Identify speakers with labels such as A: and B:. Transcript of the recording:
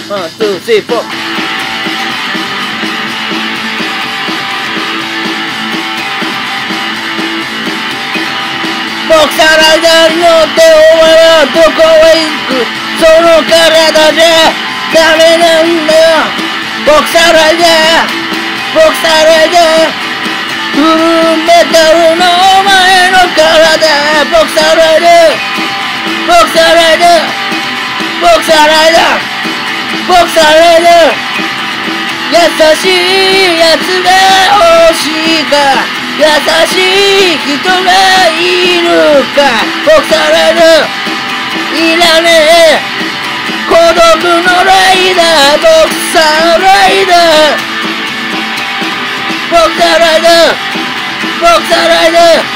A: ワン、ツー、スリー、フォー。ボクサーライダーに乗ってお前はどこへ行く？その体じゃダメなんだよ。ボクサーライダー、ボクサーライダー、フルメタルのお前の体。ボクサーライダー、ボクサーライダー、ボクサーライダー、ボクサーライダー。優しいやつが欲しいか、優しい人がいるか。ボクサーライダーいらねえ、孤独のライダー。ボクサーライダー、ボクサーライダー、ボクサーライダー。